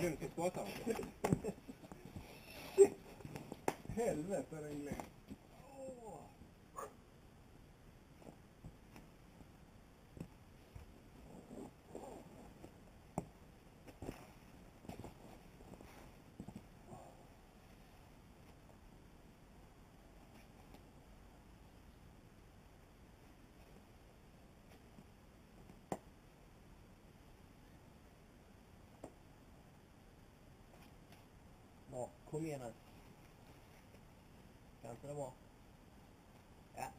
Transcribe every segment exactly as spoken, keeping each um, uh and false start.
Lugnt, vi skåtar. Helvete, den glöm. Ja, kom igen nu. Kan inte det vara? Ja.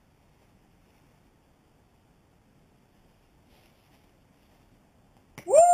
Woo!